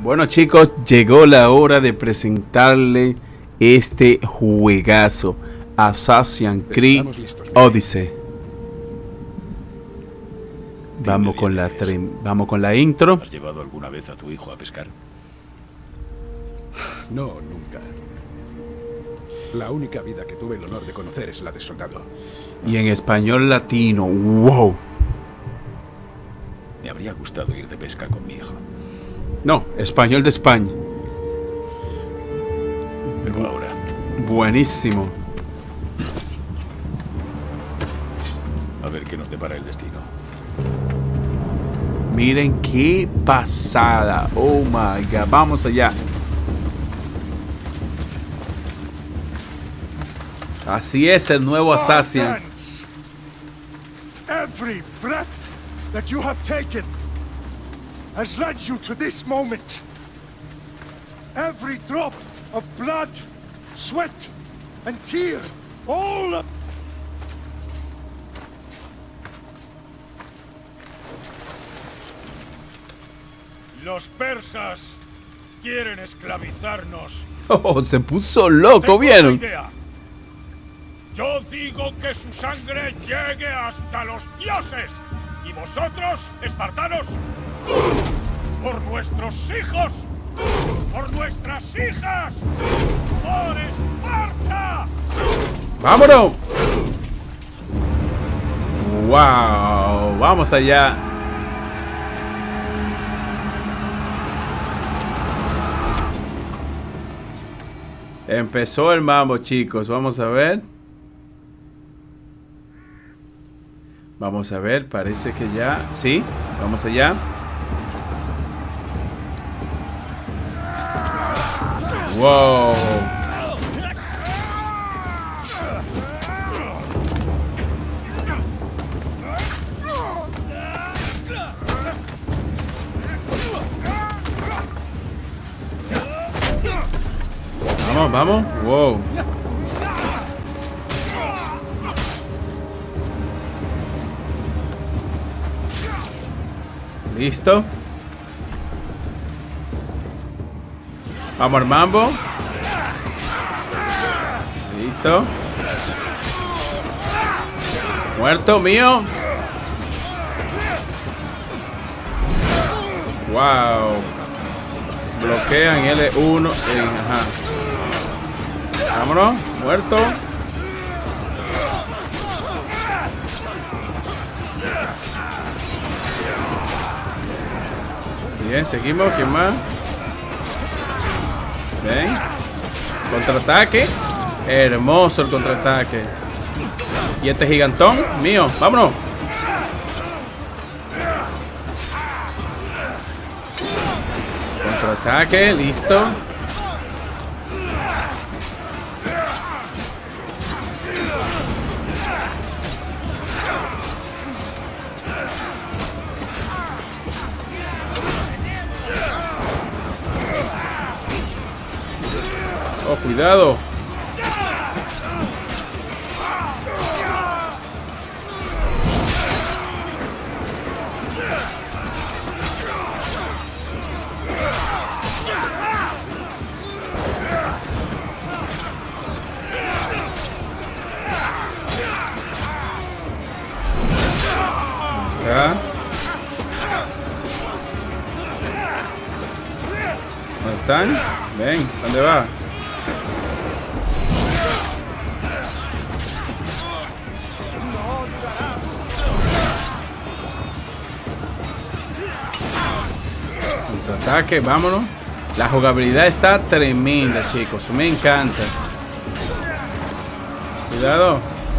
Bueno chicos, llegó la hora de presentarle este juegazo, Assassin's Creed Odyssey. Vamos con la intro. ¿Has llevado alguna vez a tu hijo a pescar? No, nunca. La única vida que tuve el honor de conocer es la de soldado. Y en español latino, wow. Me habría gustado ir de pesca con mi hijo. No, español de España. Pero ahora... Buenísimo. A ver qué nos depara el destino. Miren qué pasada. Oh my god. Vamos allá. Así es el nuevo Assassin. Every breath that you have taken has led you to this moment. Every drop of blood, sweat, and tear, all of... Los persas quieren esclavizarnos. Oh, se puso loco, ¿vieron? Yo digo que su sangre llegue hasta los dioses. Y vosotros, espartanos, por nuestros hijos, por nuestras hijas, por Esparta. ¡Vámonos! ¡Wow! Vamos allá. Empezó el mambo, chicos. Vamos a ver. Vamos a ver, parece que ya... Sí, vamos allá. ¡Wow! Vamos, vamos. ¡Wow! Listo. Vamos al mambo. Listo. Muerto mío. Wow. Bloquean L1 ajá. Vámonos. Muerto. Bien, seguimos. ¿Quién más? Ven. Contraataque. Hermoso el contraataque. Y este gigantón mío. Vámonos. Contraataque. Listo. Oh, cuidado. Ahí está. ¿Dónde están? Ven, ¿dónde va? Contraataque, vámonos. La jugabilidad está tremenda, chicos. Me encanta. Cuidado.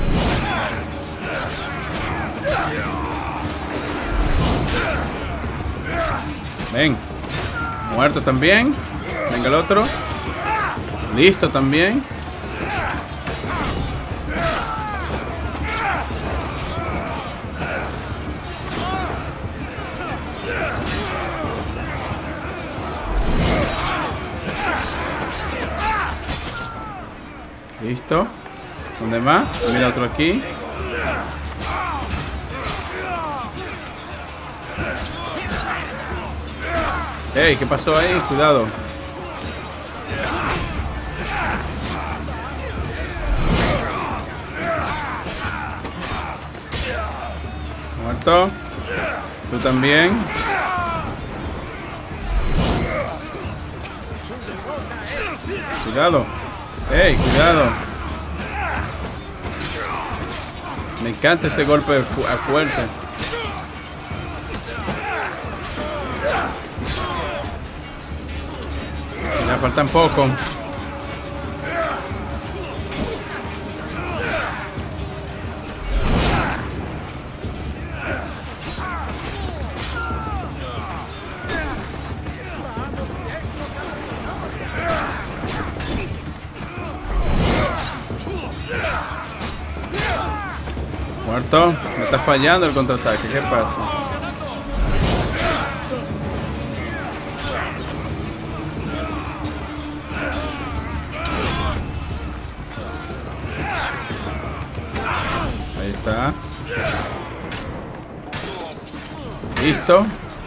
Ven. Muerto también. Venga el otro. Listo también. Listo. ¿Dónde más? Mira otro aquí. Ey, ¿qué pasó ahí? Cuidado. Muerto. Tú también. Cuidado. Ey, cuidado. Me encanta ese golpe fuerte. Ya faltan poco. Muerto. Me está fallando el contraataque. ¿Qué pasa? Ahí está. Listo.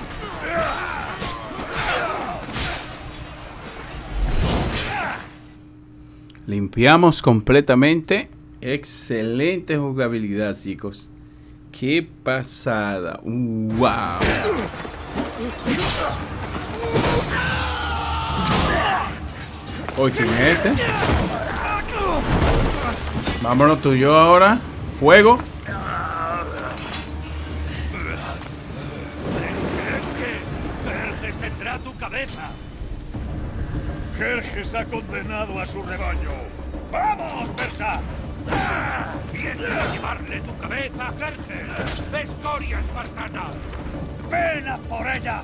Limpiamos completamente. Excelente jugabilidad, chicos. Qué pasada. Wow. Uy, ¿quién es este? Vámonos tú y yo ahora. Fuego. Jerjes tendrá tu cabeza. Jerjes ha condenado a su rebaño. ¡Vamos, Persa! ¡Viene a llevarle tu cabeza a Jerjes! ¡Escoria espartana! ¡Ven a por ella!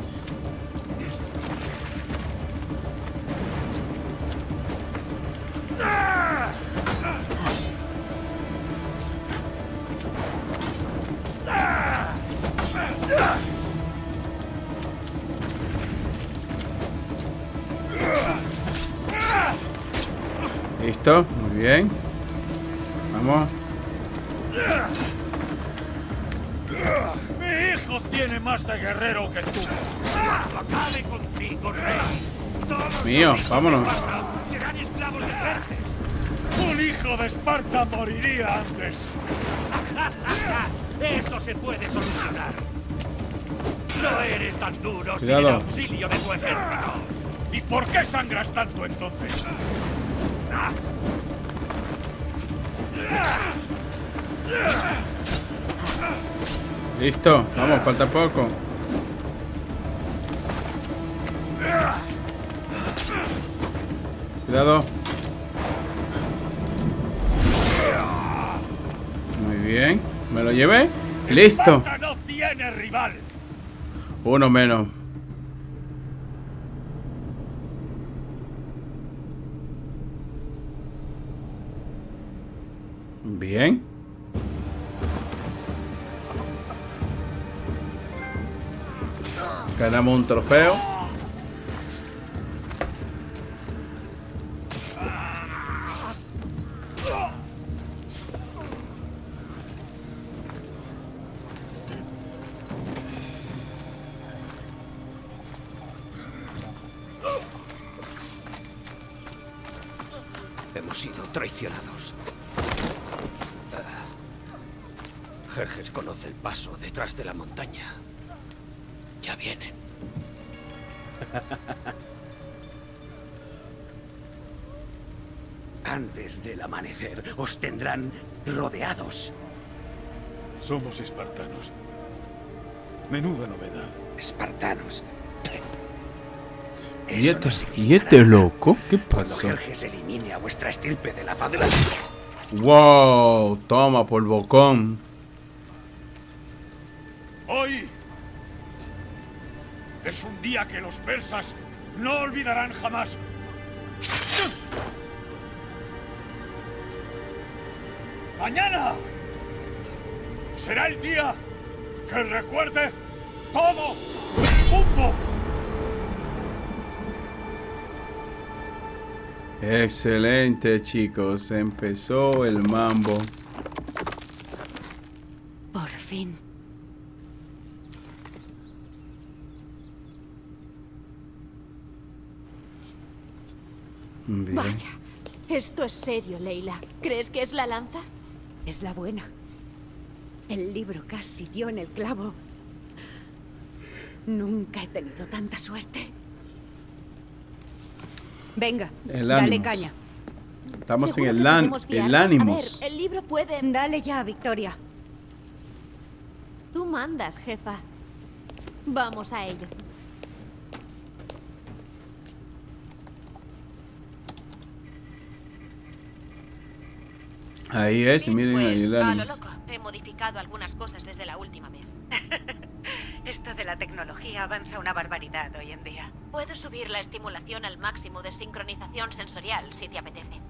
Listo, muy bien. Vamos. Mi hijo tiene más de guerrero que tú. Acabe contigo, rey. Todos Mío, los hijos vámonos. de Esparta serán esclavos de Jerjes. Un hijo de Esparta moriría antes. Eso se puede solucionar. No eres tan duro sin el Cuidado. auxilio de tu ejército. ¿Y por qué sangras tanto entonces? Listo, vamos, falta poco. Cuidado. Muy bien, me lo llevé. Listo. Esparta no tiene rival. Uno menos. Bien. Ganamos un trofeo. Hemos sido traicionados. Jerjes conoce el paso detrás de la montaña. Ya vienen. Antes del amanecer os tendrán rodeados. Somos espartanos. Menuda novedad. Espartanos. ¿Y Eso no este significará loco? ¿Qué Cuando pasó? Jerjes elimine a vuestra estirpe de la faz de la tierra. Wow, toma por bocón. Hoy es un día que los persas no olvidarán jamás. Mañana será el día que recuerde todo el mundo. Excelente, chicos. Empezó el mambo. Por fin. Bien. Vaya, esto es serio, Leila. ¿Crees que es la lanza? Es la buena. El libro casi dio en el clavo. Nunca he tenido tanta suerte. Venga, El dale ánimos. caña. Estamos en ¿Seguro el, que podemos el fiarnos? ánimos. A ver, el libro puede... Dale ya, Victoria. Tú mandas, jefa. Vamos a ello. Ahí es, Bien, miren ahí el pues, a lo ánimos. loco. He modificado algunas cosas desde la última vez. Esto de la tecnología avanza una barbaridad hoy en día. Puedo subir la estimulación al máximo de sincronización sensorial, si te apetece.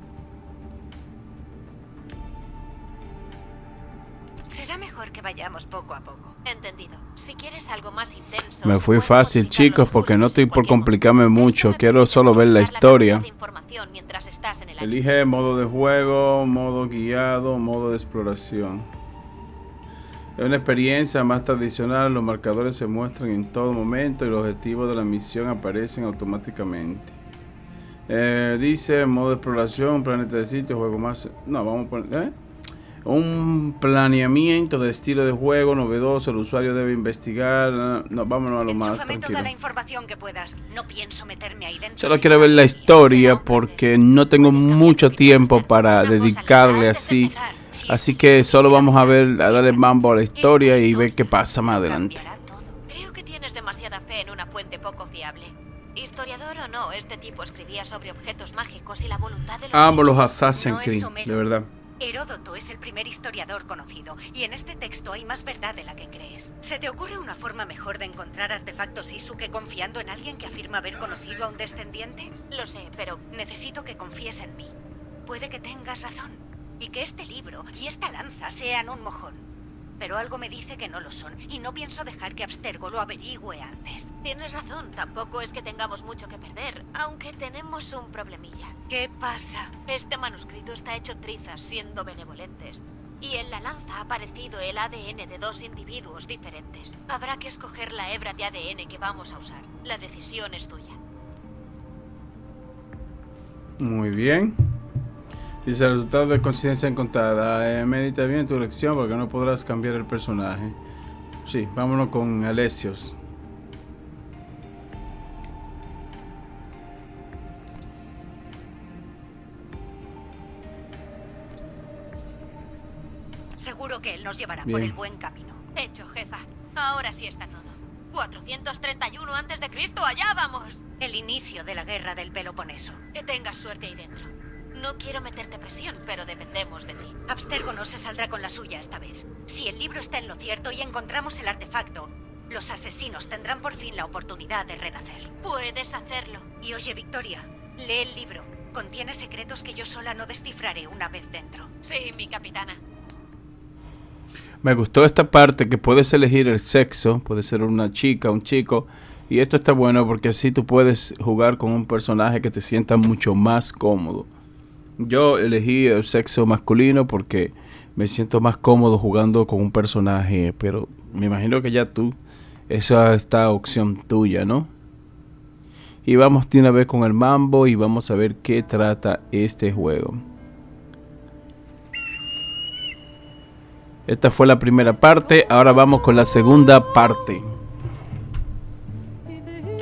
Será mejor que vayamos poco a poco. Entendido. Si quieres algo más intenso... Me se fui pueden fácil, modificar chicos, los porque no ajustes estoy en por cualquier complicarme momento. mucho. Esto me Quiero permite solo ver la controlar historia. cantidad de información mientras estás en el aire. Elige modo de juego, modo guiado, modo de exploración. Es una experiencia más tradicional. Los marcadores se muestran en todo momento y los objetivos de la misión aparecen automáticamente. Dice modo de exploración, planeta de sitio, juego más... No, vamos a poner... Un planeamiento de estilo de juego novedoso. El usuario debe investigar. No, vámonos a lo más Enchúfame toda tranquilo. la información que puedas. No pienso meterme ahí dentro. Solo sin quiero ver la nadie. historia porque no tengo mucho tiempo para dedicarle así. Así que solo vamos a ver, a darle mambo a la historia y ver qué pasa más adelante. Cambiará todo. Creo que tienes demasiada fe en una fuente poco fiable. Historiador o no, este tipo escribía sobre objetos mágicos y la voluntad de los... Amo los dioses. Assassin's No es Creed, Homero. de verdad. Heródoto es el primer historiador conocido, y en este texto hay más verdad de la que crees. ¿Se te ocurre una forma mejor de encontrar artefactos Isu que confiando en alguien que afirma haber conocido a un descendiente? Lo sé, pero... Necesito que confíes en mí. Puede que tengas razón, y que este libro y esta lanza sean un mojón. Pero algo me dice que no lo son, y no pienso dejar que Abstergo lo averigüe antes. Tienes razón, tampoco es que tengamos mucho que perder, aunque tenemos un problemilla. ¿Qué pasa? Este manuscrito está hecho trizas, siendo benevolentes. Y en la lanza ha aparecido el ADN de dos individuos diferentes. Habrá que escoger la hebra de ADN que vamos a usar. La decisión es tuya. Muy bien. Dice el resultado de coincidencia encontrada. Medita bien tu elección porque no podrás cambiar el personaje. Sí, vámonos con Alesios. Seguro que él nos llevará Bien. por el buen camino. Hecho, jefa. Ahora sí está todo. 431 a.C., allá vamos. El inicio de la guerra del Peloponeso. Que tengas suerte ahí dentro. No quiero meterte presión, pero dependemos de ti. Abstergo no se saldrá con la suya esta vez. Si el libro está en lo cierto y encontramos el artefacto, los asesinos tendrán por fin la oportunidad de renacer. Puedes hacerlo. Y oye, Victoria, lee el libro. Contiene secretos que yo sola no descifraré una vez dentro. Sí, mi capitana. Me gustó esta parte que puedes elegir el sexo, puede ser una chica, un chico, y esto está bueno porque así tú puedes jugar con un personaje que te sienta mucho más cómodo. Yo elegí el sexo masculino porque me siento más cómodo jugando con un personaje, pero me imagino que ya tú, esa está opción tuya, ¿no? Y vamos de una vez con el mambo y vamos a ver qué trata este juego. Esta fue la primera parte, ahora vamos con la segunda parte.